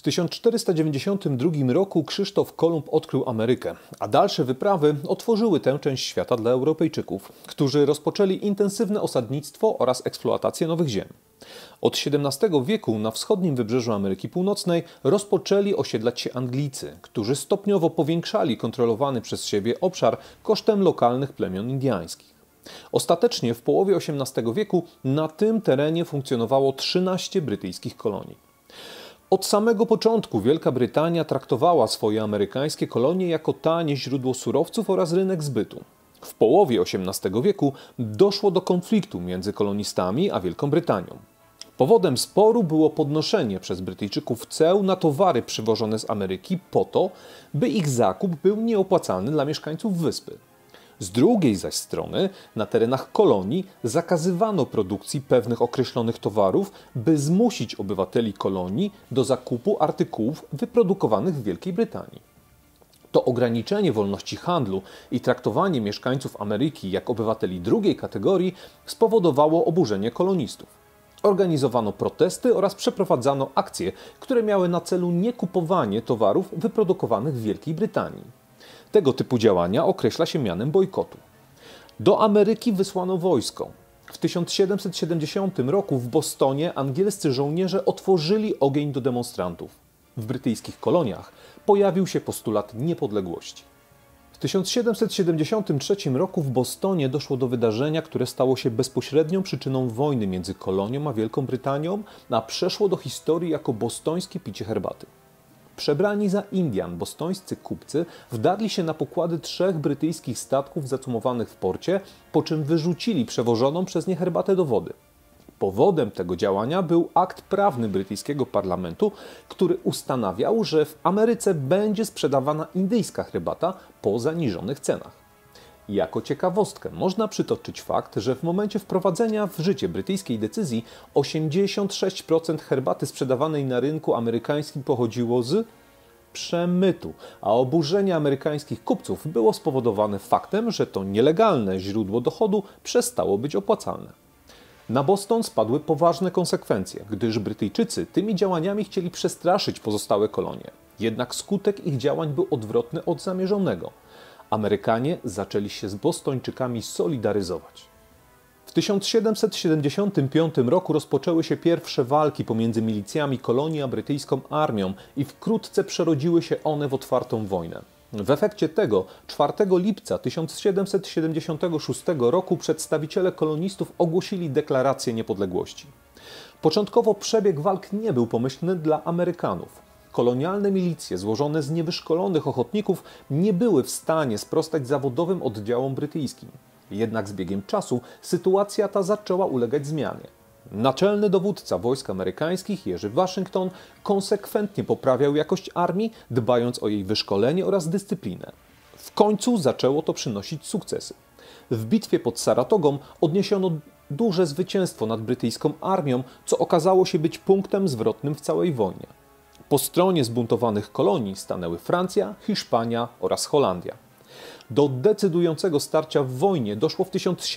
W 1492 roku Krzysztof Kolumb odkrył Amerykę, a dalsze wyprawy otworzyły tę część świata dla Europejczyków, którzy rozpoczęli intensywne osadnictwo oraz eksploatację nowych ziem. Od XVII wieku na wschodnim wybrzeżu Ameryki Północnej rozpoczęli osiedlać się Anglicy, którzy stopniowo powiększali kontrolowany przez siebie obszar kosztem lokalnych plemion indyjskich. Ostatecznie w połowie XVIII wieku na tym terenie funkcjonowało 13 brytyjskich kolonii. Od samego początku Wielka Brytania traktowała swoje amerykańskie kolonie jako tanie źródło surowców oraz rynek zbytu. W połowie XVIII wieku doszło do konfliktu między kolonistami a Wielką Brytanią. Powodem sporu było podnoszenie przez Brytyjczyków ceł na towary przywożone z Ameryki po to, by ich zakup był nieopłacalny dla mieszkańców wyspy. Z drugiej zaś strony na terenach kolonii zakazywano produkcji pewnych określonych towarów, by zmusić obywateli kolonii do zakupu artykułów wyprodukowanych w Wielkiej Brytanii. To ograniczenie wolności handlu i traktowanie mieszkańców Ameryki jak obywateli drugiej kategorii spowodowało oburzenie kolonistów. Organizowano protesty oraz przeprowadzano akcje, które miały na celu niekupowanie towarów wyprodukowanych w Wielkiej Brytanii. Tego typu działania określa się mianem bojkotu. Do Ameryki wysłano wojsko. W 1770 roku w Bostonie angielscy żołnierze otworzyli ogień do demonstrantów. W brytyjskich koloniach pojawił się postulat niepodległości. W 1773 roku w Bostonie doszło do wydarzenia, które stało się bezpośrednią przyczyną wojny między kolonią a Wielką Brytanią, a przeszło do historii jako bostońskie picie herbaty. Przebrani za Indian bostońscy kupcy wdarli się na pokłady 3 brytyjskich statków zacumowanych w porcie, po czym wyrzucili przewożoną przez nie herbatę do wody. Powodem tego działania był akt prawny brytyjskiego parlamentu, który ustanawiał, że w Ameryce będzie sprzedawana indyjska herbata po zaniżonych cenach. Jako ciekawostkę można przytoczyć fakt, że w momencie wprowadzenia w życie brytyjskiej decyzji 86% herbaty sprzedawanej na rynku amerykańskim pochodziło z przemytu, a oburzenie amerykańskich kupców było spowodowane faktem, że to nielegalne źródło dochodu przestało być opłacalne. Na Boston spadły poważne konsekwencje, gdyż Brytyjczycy tymi działaniami chcieli przestraszyć pozostałe kolonie. Jednak skutek ich działań był odwrotny od zamierzonego. Amerykanie zaczęli się z Bostończykami solidaryzować. W 1775 roku rozpoczęły się pierwsze walki pomiędzy milicjami kolonii a brytyjską armią i wkrótce przerodziły się one w otwartą wojnę. W efekcie tego 4 lipca 1776 roku przedstawiciele kolonistów ogłosili deklarację niepodległości. Początkowo przebieg walk nie był pomyślny dla Amerykanów. Kolonialne milicje złożone z niewyszkolonych ochotników nie były w stanie sprostać zawodowym oddziałom brytyjskim. Jednak z biegiem czasu sytuacja ta zaczęła ulegać zmianie. Naczelny dowódca wojsk amerykańskich Jerzy Waszyngton konsekwentnie poprawiał jakość armii, dbając o jej wyszkolenie oraz dyscyplinę. W końcu zaczęło to przynosić sukcesy. W bitwie pod Saratogą odniesiono duże zwycięstwo nad brytyjską armią, co okazało się być punktem zwrotnym w całej wojnie. Po stronie zbuntowanych kolonii stanęły Francja, Hiszpania oraz Holandia. Do decydującego starcia w wojnie doszło w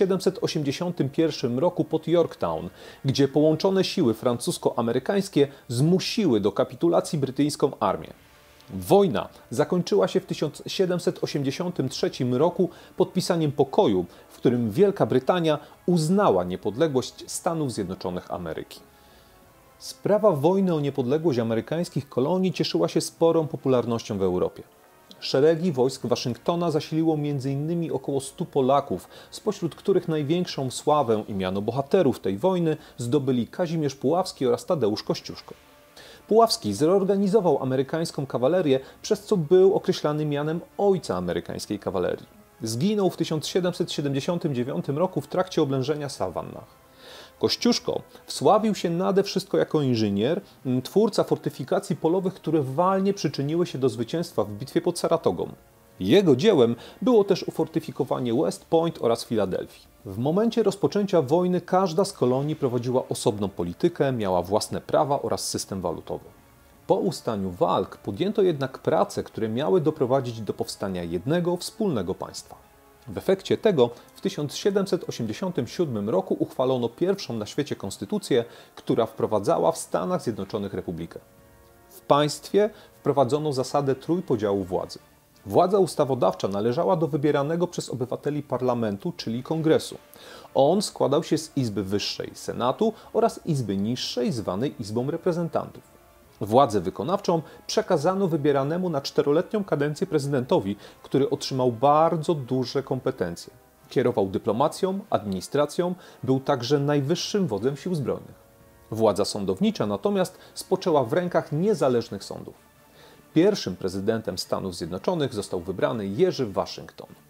1781 roku pod Yorktown, gdzie połączone siły francusko-amerykańskie zmusiły do kapitulacji brytyjską armię. Wojna zakończyła się w 1783 roku podpisaniem pokoju, w którym Wielka Brytania uznała niepodległość Stanów Zjednoczonych Ameryki. Sprawa wojny o niepodległość amerykańskich kolonii cieszyła się sporą popularnością w Europie. Szeregi wojsk Waszyngtona zasiliło m.in. około 100 Polaków, spośród których największą sławę i miano bohaterów tej wojny zdobyli Kazimierz Puławski oraz Tadeusz Kościuszko. Puławski zreorganizował amerykańską kawalerię, przez co był określany mianem ojca amerykańskiej kawalerii. Zginął w 1779 roku w trakcie oblężenia Savannah. Kościuszko wsławił się nade wszystko jako inżynier, twórca fortyfikacji polowych, które walnie przyczyniły się do zwycięstwa w bitwie pod Saratogą. Jego dziełem było też ufortyfikowanie West Point oraz Filadelfii. W momencie rozpoczęcia wojny każda z kolonii prowadziła osobną politykę, miała własne prawa oraz system walutowy. Po ustaniu walk podjęto jednak prace, które miały doprowadzić do powstania jednego wspólnego państwa. W efekcie tego w 1787 roku uchwalono pierwszą na świecie konstytucję, która wprowadzała w Stanach Zjednoczonych republikę. W państwie wprowadzono zasadę trójpodziału władzy. Władza ustawodawcza należała do wybieranego przez obywateli parlamentu, czyli kongresu. On składał się z Izby Wyższej, Senatu oraz Izby Niższej, zwanej Izbą Reprezentantów. Władzę wykonawczą przekazano wybieranemu na 4-letnią kadencję prezydentowi, który otrzymał bardzo duże kompetencje. Kierował dyplomacją, administracją, był także najwyższym wodzem sił zbrojnych. Władza sądownicza natomiast spoczęła w rękach niezależnych sądów. Pierwszym prezydentem Stanów Zjednoczonych został wybrany Jerzy Waszyngton.